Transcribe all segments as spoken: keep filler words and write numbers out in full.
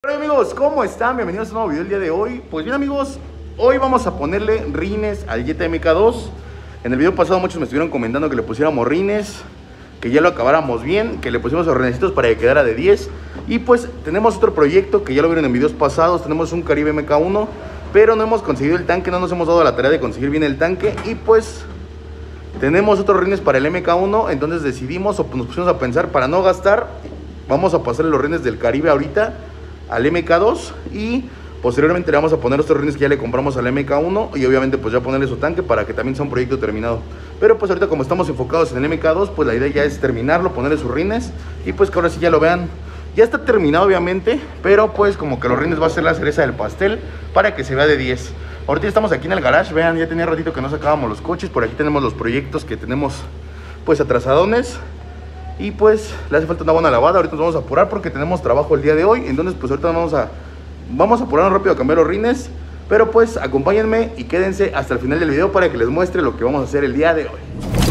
Hola amigos, ¿cómo están? Bienvenidos a un nuevo video el día de hoy. Pues bien amigos, hoy vamos a ponerle rines al Jetta M K dos. En el video pasado muchos me estuvieron comentando que le pusiéramos rines, que ya lo acabáramos bien, que le pusiéramos los rinecitos para que quedara de diez. Y pues tenemos otro proyecto que ya lo vieron en videos pasados. Tenemos un Caribe M K uno, pero no hemos conseguido el tanque, no nos hemos dado la tarea de conseguir bien el tanque. Y pues tenemos otros rines para el M K uno, entonces decidimos o nos pusimos a pensar, para no gastar, vamos a pasarle los rines del Caribe ahorita al M K dos y posteriormente le vamos a poner estos rines que ya le compramos al M K uno y obviamente pues ya ponerle su tanque para que también sea un proyecto terminado. Pero pues ahorita como estamos enfocados en el M K dos, pues la idea ya es terminarlo, ponerle sus rines y pues que ahora sí ya lo vean. Ya está terminado obviamente, pero pues como que los rines va a ser la cereza del pastel para que se vea de diez. Ahorita estamos aquí en el garage, vean, ya tenía ratito que no sacábamos los coches. Por aquí tenemos los proyectos que tenemos pues atrasadones. Y pues le hace falta una buena lavada. Ahorita nos vamos a apurar porque tenemos trabajo el día de hoy. Entonces pues ahorita vamos a Vamos a apurarnos rápido a cambiar los rines. Pero pues acompáñenme y quédense hasta el final del video para que les muestre lo que vamos a hacer el día de hoy.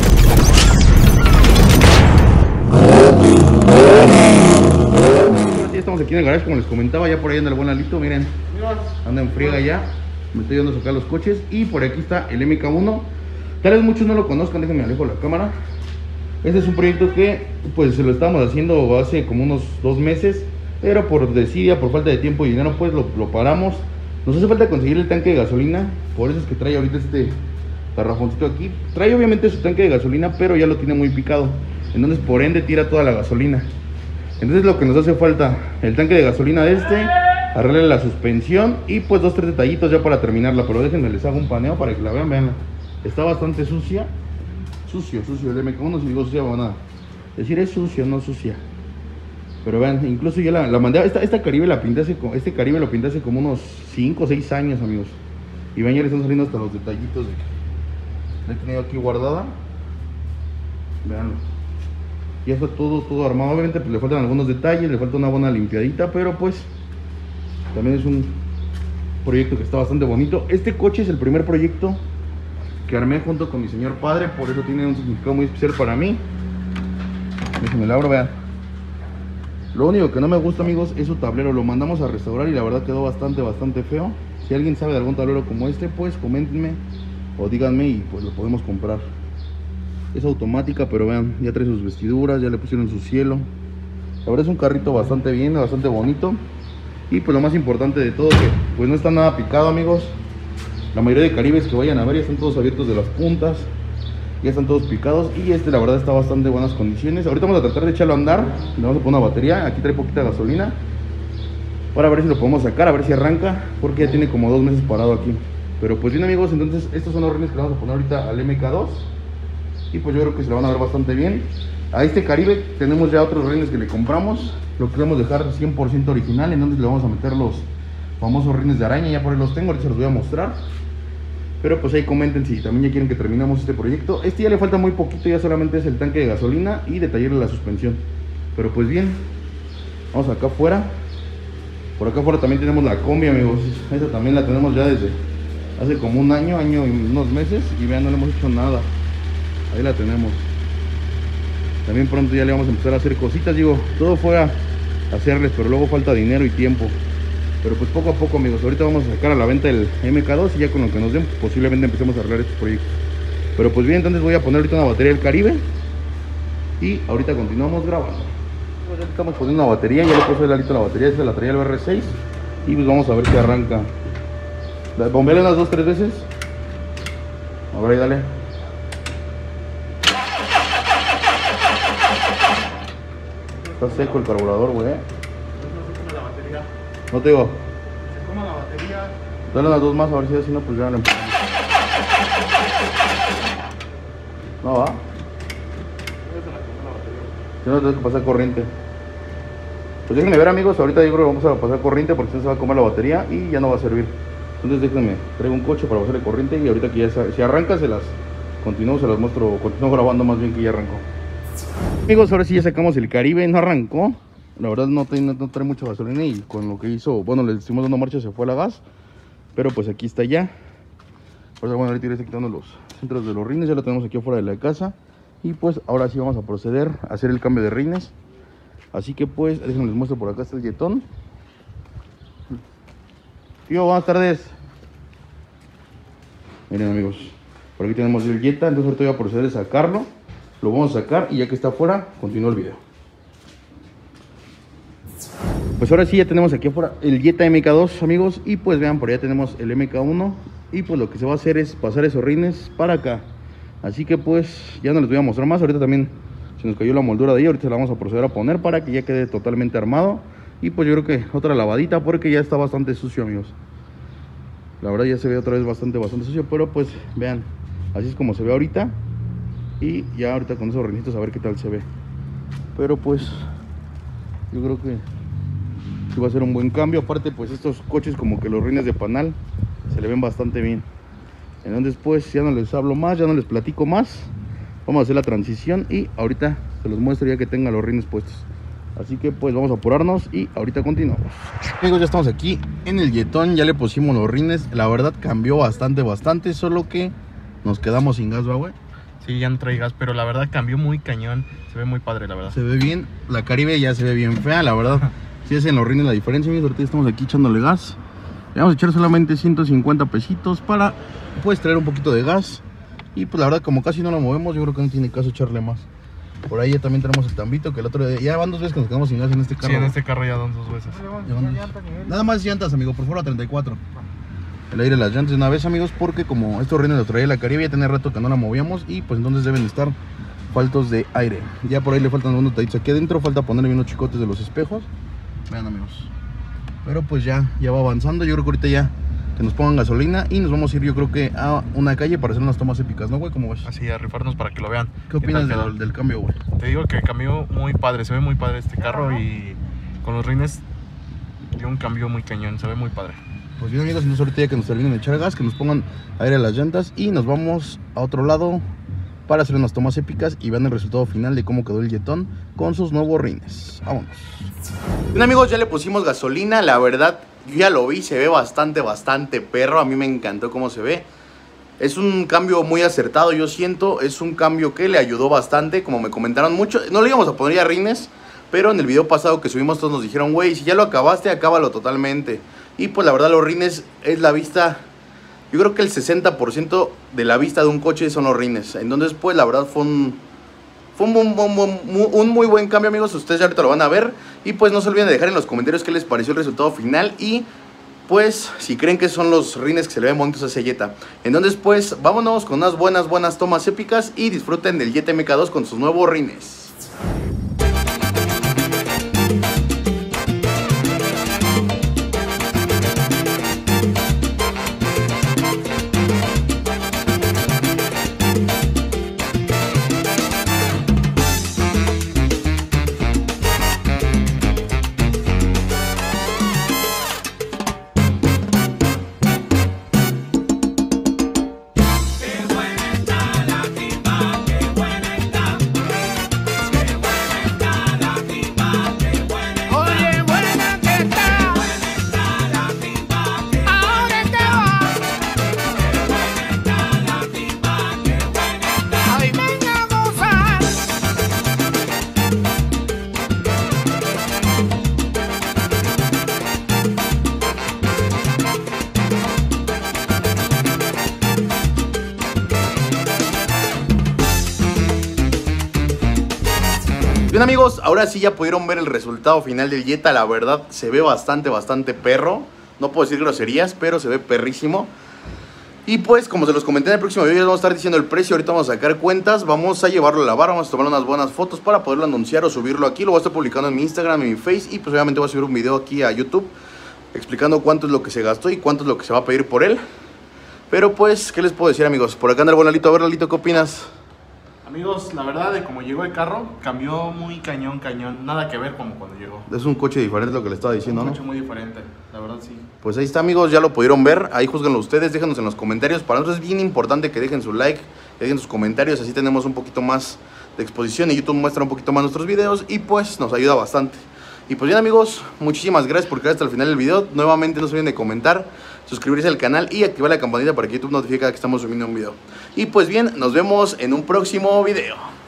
Ya estamos aquí en el garage, como les comentaba. Ya por ahí anda el buen Lalito, miren, anda en friega ya. Me estoy yendo a sacar los coches. Y por aquí está el M K uno. Tal vez muchos no lo conozcan, déjenme alejo la cámara. Este es un proyecto que pues se lo estamos haciendo hace como unos dos meses, pero por desidia, por falta de tiempo y dinero pues lo, lo paramos. Nos hace falta conseguir el tanque de gasolina, por eso es que trae ahorita este garrafoncito aquí. Trae obviamente su tanque de gasolina, pero ya lo tiene muy picado, entonces por ende tira toda la gasolina. Entonces lo que nos hace falta, el tanque de gasolina de este, arreglarle la suspensión y pues dos, tres detallitos ya para terminarla. Pero déjenme les hago un paneo para que la vean, vean. Está bastante sucia. Sucio, sucio, el M K uno, si digo sucia van a decir es sucio, no sucia. Pero vean, incluso yo la, la mandé, esta, esta Caribe la pinté hace, este Caribe lo pinté hace como unos cinco o seis años, amigos. Y vean, ya le están saliendo hasta los detallitos de que la he tenido aquí guardada. Veanlo. Ya está todo, todo armado, obviamente pues le faltan algunos detalles, le falta una buena limpiadita, pero pues también es un proyecto que está bastante bonito. Este coche es el primer proyecto que armé junto con mi señor padre, por eso tiene un significado muy especial para mí. Déjenme lo abro, vean. Lo único que no me gusta, amigos, es su tablero. Lo mandamos a restaurar y la verdad quedó bastante, bastante feo. Si alguien sabe de algún tablero como este, pues coméntenme o díganme y pues lo podemos comprar. Es automática, pero vean, ya trae sus vestiduras, ya le pusieron su cielo. La verdad es un carrito bastante bien, bastante bonito. Y pues lo más importante de todo, que pues no está nada picado, amigos. La mayoría de Caribes que vayan a ver ya están todos abiertos de las puntas, ya están todos picados y este la verdad está bastante buenas condiciones. Ahorita vamos a tratar de echarlo a andar, le vamos a poner una batería, aquí trae poquita gasolina para ver si lo podemos sacar, a ver si arranca, porque ya tiene como dos meses parado aquí. Pero pues bien amigos, entonces estos son los rines que le vamos a poner ahorita al M K dos y pues yo creo que se lo van a ver bastante bien. A este Caribe tenemos ya otros rines que le compramos, lo queremos dejar cien por ciento original, entonces le vamos a meter los famosos rines de araña, ya por ahí los tengo, ahorita se los voy a mostrar. Pero pues ahí comenten si también ya quieren que terminemos este proyecto. Este ya le falta muy poquito, ya solamente es el tanque de gasolina y detallarle la suspensión. Pero pues bien, vamos acá afuera. Por acá afuera también tenemos la combi, amigos. Esta también la tenemos ya desde hace como un año, año y unos meses. Y vean, no le hemos hecho nada. Ahí la tenemos. También pronto ya le vamos a empezar a hacer cositas. Digo, todo fue a hacerles, pero luego falta dinero y tiempo. Pero pues poco a poco, amigos, ahorita vamos a sacar a la venta el M K dos y ya con lo que nos den posiblemente empecemos a arreglar estos proyectos. Pero pues bien, entonces voy a poner ahorita una batería del Caribe y ahorita continuamos grabando. Pues ya estamos poniendo una batería, ya le puse el alito la batería, esta la traía el B R seis y pues vamos a ver si arranca. Bombeale unas dos, tres veces. A ver ahí, dale. Está seco el carburador, güey. No te digo. Se coma la batería. Dale unas dos más a ver si así no, pues ya le empezamos. No va. Si no, tengo que pasar corriente. Pues déjenme ver, amigos. Ahorita yo creo que vamos a pasar corriente porque si no se va a comer la batería y ya no va a servir. Entonces déjenme, traigo un coche para pasarle corriente y ahorita que ya se, si arranca se las continúo, se las muestro, continúo grabando más bien que ya arrancó. Amigos, ahora sí ya sacamos el Caribe, no arrancó. La verdad no trae, no, no trae mucha gasolina y con lo que hizo, bueno, le hicimos dando marcha, se fue a la gas. Pero pues aquí está ya. Pues bueno, ahorita ya está quitando los centros de los rines, ya lo tenemos aquí afuera de la casa. Y pues ahora sí vamos a proceder a hacer el cambio de rines. Así que pues, déjenme les muestro por acá está el jetón. Tío, buenas tardes. Miren amigos, por aquí tenemos el Jetta, entonces ahorita voy a proceder a sacarlo. Lo vamos a sacar y ya que está afuera, continúa el video. Pues ahora sí ya tenemos aquí afuera el Jetta M K dos, amigos. Y pues vean, por allá tenemos el M K uno. Y pues lo que se va a hacer es pasar esos rines para acá. Así que pues ya no les voy a mostrar más. Ahorita también se nos cayó la moldura de ahí. Ahorita la vamos a proceder a poner para que ya quede totalmente armado. Y pues yo creo que otra lavadita porque ya está bastante sucio, amigos. La verdad ya se ve otra vez bastante, bastante sucio. Pero pues vean, así es como se ve ahorita. Y ya ahorita con esos rinitos a ver qué tal se ve. Pero pues yo creo que sí va a ser un buen cambio. Aparte pues estos coches como que los rines de panal se le ven bastante bien. Entonces pues ya no les hablo más, ya no les platico más. Vamos a hacer la transición y ahorita se los muestro ya que tenga los rines puestos. Así que pues vamos a apurarnos y ahorita continuamos. Amigos, ya estamos aquí en el Jettón, ya le pusimos los rines. La verdad cambió bastante, bastante, solo que nos quedamos sin gas, ¿va, güey? Sí, ya no trae gas, pero la verdad cambió muy cañón. Se ve muy padre, la verdad. Se ve bien, la Caribe ya se ve bien fea, la verdad. Sí hacen los rines la diferencia, amigos. Ahorita estamos aquí echándole gas. Le vamos a echar solamente ciento cincuenta pesitos para pues traer un poquito de gas. Y pues la verdad como casi no lo movemos, yo creo que no tiene caso echarle más. Por ahí ya también tenemos el tambito, que el otro día, ya van dos veces que nos quedamos sin gas en este carro. Sí, en este carro ya dan dos veces. Nada más llantas, amigo, por favor, a treinta y cuatro. El aire de las llantas de una vez, amigos, porque como estos rines los traía la Caribe, ya tenía rato que no la movíamos y pues entonces deben estar faltos de aire. Ya por ahí le faltan unos detallitos aquí adentro, falta ponerle unos chicotes de los espejos. Vean, amigos. Pero pues ya, ya va avanzando. Yo creo que ahorita ya que nos pongan gasolina y nos vamos a ir, yo creo que a una calle para hacer unas tomas épicas, ¿no, güey? ¿Cómo ves? Así, a rifarnos para que lo vean. ¿Qué opinas del, del cambio, güey? Te digo que cambió muy padre, se ve muy padre este carro y con los rines dio un cambio muy cañón, se ve muy padre. Pues bien, amigos, entonces ahorita ya que nos terminen de echar gas, que nos pongan aire a las llantas y nos vamos a otro lado para hacer unas tomas épicas y vean el resultado final de cómo quedó el Jettón con sus nuevos rines. Vámonos. Bien, amigos, ya le pusimos gasolina. La verdad, yo ya lo vi, se ve bastante, bastante perro. A mí me encantó cómo se ve. Es un cambio muy acertado, yo siento. Es un cambio que le ayudó bastante, como me comentaron mucho. No le íbamos a poner ya rines, pero en el video pasado que subimos todos nos dijeron, güey, si ya lo acabaste, acábalo totalmente. Y pues la verdad los rines es la vista. Yo creo que el sesenta por ciento de la vista de un coche son los rines. Entonces pues la verdad fue un... Fue un, un, un, un muy buen cambio, amigos. Ustedes ya ahorita lo van a ver. Y pues no se olviden de dejar en los comentarios qué les pareció el resultado final. Y pues si creen que son los rines que se le ven bonitos a ese Jetta. Entonces pues vámonos con unas buenas, buenas tomas épicas. Y disfruten del Jetta M K dos con sus nuevos rines. Bien, amigos, ahora sí ya pudieron ver el resultado final del Jetta. La verdad se ve bastante, bastante perro. No puedo decir groserías, pero se ve perrísimo. Y pues, como se los comenté en el próximo video, ya vamos a estar diciendo el precio. Ahorita vamos a sacar cuentas, vamos a llevarlo a lavar, vamos a tomar unas buenas fotos para poderlo anunciar o subirlo aquí. Lo voy a estar publicando en mi Instagram, en mi Face. Y pues obviamente voy a subir un video aquí a YouTube explicando cuánto es lo que se gastó y cuánto es lo que se va a pedir por él. Pero pues, ¿qué les puedo decir, amigos? Por acá anda el buen Lalito. A ver, Lalito, ¿qué opinas? Amigos, la verdad de como llegó el carro, cambió muy cañón, cañón. Nada que ver como cuando llegó. Es un coche diferente lo que le estaba diciendo, un ¿no? Un coche muy diferente, la verdad sí. Pues ahí está, amigos, ya lo pudieron ver. Ahí juzguenlo ustedes, déjenos en los comentarios. Para nosotros es bien importante que dejen su like, que dejen sus comentarios. Así tenemos un poquito más de exposición y YouTube muestra un poquito más nuestros videos. Y pues nos ayuda bastante. Y pues bien, amigos, muchísimas gracias por quedar hasta el final del video. Nuevamente no se olviden de comentar, suscribirse al canal y activar la campanita para que YouTube notifique que estamos subiendo un video. Y pues bien, nos vemos en un próximo video.